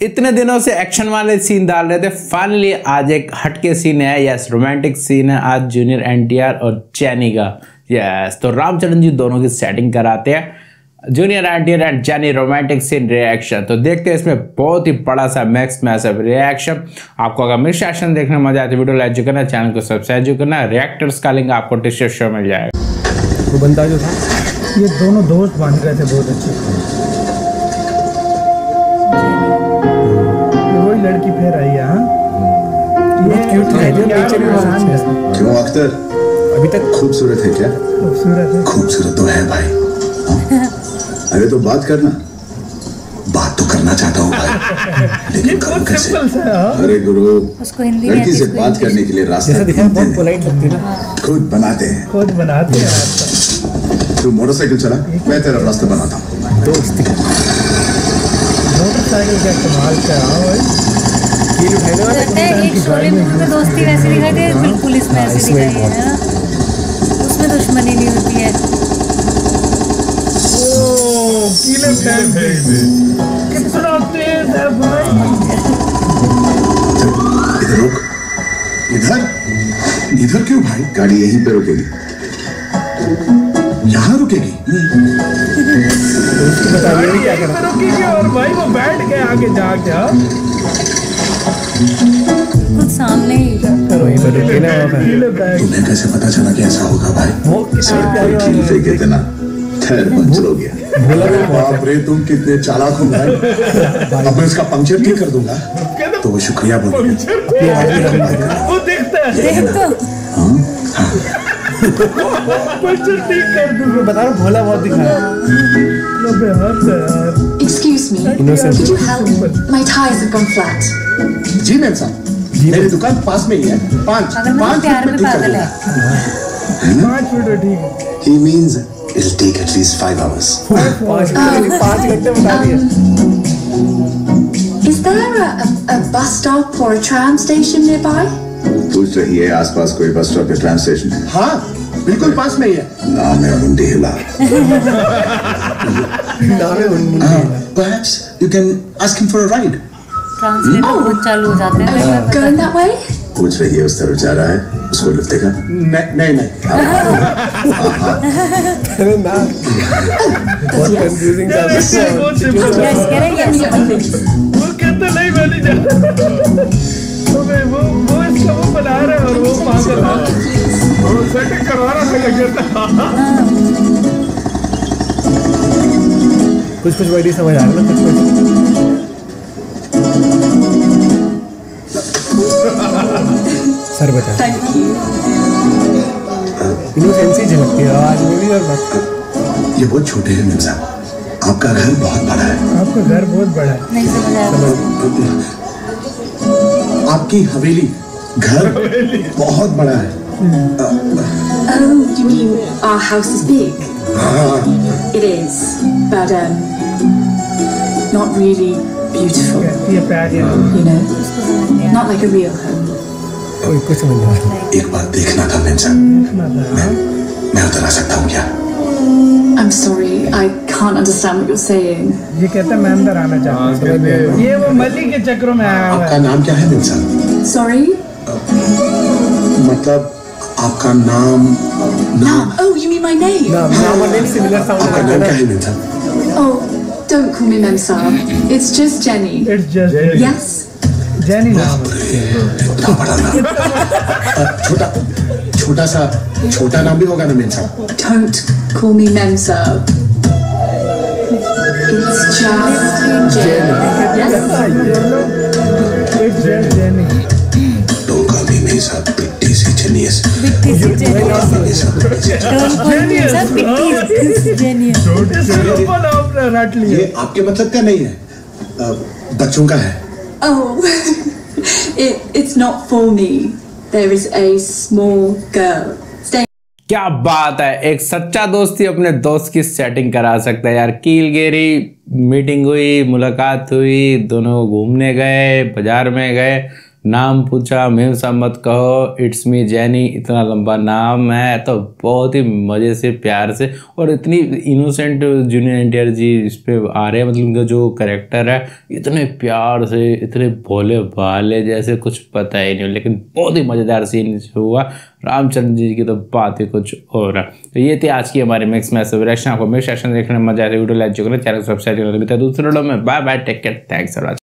इतने दिनों से एक्शन वाले सीन डाल रहे थे, फाइनली आज एक हटके सीन है। यस, रोमांटिक सीन है आज जूनियर NTR और जेनी का। यस, तो रामचरण जी दोनों की सेटिंग कराते हैं। Junior NTR and Jenny romantic scene reaction. तो देखते हैं इसमें बहुत ही बड़ा सा मैक्स मैसअप रिएक्शन। आपको अगर मेरे सेशन देखने में मजा आए तो वीडियो लाइक करना, चैनल को सब्सक्राइब करना। रिएक्टर्स का लिंक आपको डिस्क्रिप्शन में मिल जाएगा। वो बंदा जो था, ये दोनों दोस्त बन गए थे बहुत अच्छे। लड़की फिर आई है। ये क्यूट है, जो नेचर में आसान है। क्यों अख्तर, अभी तक खूबसूरत है क्या? खूबसूरत है, खूबसूरत तो है भाई। अरे तो बात करना, बात तो करना चाहता हूँ भाई, लेकिन करूँ कैसे? अरे गुरु, लड़की से बात करने के लिए रास्ता बहुत पोलाइट लगती है ना। खुद बनाते हैं तू मोटरसाइकिल चला, मैं तेरा रास्ता बनाता हूँ। दोस्ती मोटरसाइकिल का कमाल क्या है। एक शोले मूवी में दोस्ती वैसी दिखाई दे, बिल्कुल इसमें ऐसी दिखाई है ना, उसमें दुश्मनी नहीं होती है। कितना तेज है भाई। इधर रुक, इधर क्यों भाई? गाड़ी यहीं पे रुकेगी, यहाँ रुकेगी। क्या रुकेगी और भाई वो बैठ के आगे जाके कुछ सामने ही तुम्हें कैसे पता चला कि ऐसा होगा भाई? फेंक देते ना, खैर पंचर हो गया। बाप रे, तुम कितने चालाक हो भाई। अब मैं इसका पंक्चर ठीक कर दूंगा तो वो शुक्रिया बोलेगा। वो देखता है, पंक्चर ठीक कर दूंगा, बता रहा भोला बहुत दिखा। Excuse me, could you help? My tires have gone flat. जी मैम साहब, मेरी दुकान पास में ही है। 5 मिनट में ठीक कर दूंगा। 5 मिनट ठीक है। He means it'll take at least 5 hours. 5 घंटे बता दिया। Is there a bus stop or a tram station nearby? पूछ रही है आसपास कोई बस स्टॉप या ट्राम स्टेशन? हाँ, बिल्कुल पास में ही है। नाम है मुंडी हिला। Perhaps you can ask him for a ride. Translator बहुत चालू हो जाते हैं। Going that way? पूछ रही है उस तरफ जा रहा है, उसको लिफ्ट देगा? नहीं। बहुत कंफ्यूजिंग था। वो कहता नहीं, मैं नहीं जाता। वो इसका वो बना रहा है और वो पागल है, वो सेटिंग करवा रहा था। कुछ वर्ड ही समझ आ रहा है ना, कुछ सर बता। Thank you. इनोसेंसी झलकती है आज में भी। और बात, ये बहुत छोटे हैं मिर्जा, आपका घर बहुत बड़ा है। आपका घर बहुत बड़ा है। नहीं समझ आ रहा। आपकी हवेली, घर बहुत बड़ा है। Oh, you mean our house is big? It is, but not really beautiful. You know, not like a real home. कुछ समझ नहीं आ रहा। एक बार देखना था मिर्जा, मैं उतर आ सकता हूँ क्या? I'm sorry, I can't understand what you're saying. ये कहता मैं अंदर आना चाहता हूँ। ये वो मल्ली के चक्रों में आया हुआ है। आपका नाम क्या है मिर्जा? Sorry? मतलब आपका नाम? Oh, you mean my name? नाम और नेम सिमिलर साउंड आपका नाम क्या है Mirza? Oh, don't call me Memsa. It's just Jenny. It's just Jenny. Yes? Jenny नाम इतना बड़ा नाम। छोटा नाम भी होगा ना Mirza? Don't call me Memsa. It's just Jenny. Yes? It's just Jenny. Don't call me Memsa, पिट्टी सी genius. बिट्टी सी जेनियस। ये आपके मतलब का नहीं है, बच्चों का है। Oh, it's not for me. There is a small girl. क्या बात है, एक सच्चा दोस्त ही अपने दोस्त की सेटिंग करा सकता है यार। कील गेरी मीटिंग हुई, मुलाकात हुई, दोनों घूमने गए, बाजार में गए, नाम पूछा, मेम साहब मत कहो, इट्स मी जैनी, इतना लंबा नाम है। तो बहुत ही मज़े से प्यार से और इतनी इनोसेंट जूनियर एनटीआर जी इस पे आ रहे हैं, मतलब उनका जो कैरेक्टर है इतने प्यार से, इतने भोले भाले जैसे कुछ पता ही नहीं, लेकिन बहुत ही मज़ेदार सीन हुआ। रामचंद्र जी की तो बात ही कुछ और है। तो ये थी आज की हमारी मिक्स मैश रिएक्शन। आपको मिक्स रिएक्शन देखने में मजा आए वीडियो लाइक जो करें, चैनल सब्सक्राइब करना। दूसरे वीडियो में bye bye, take care, thanks for watching.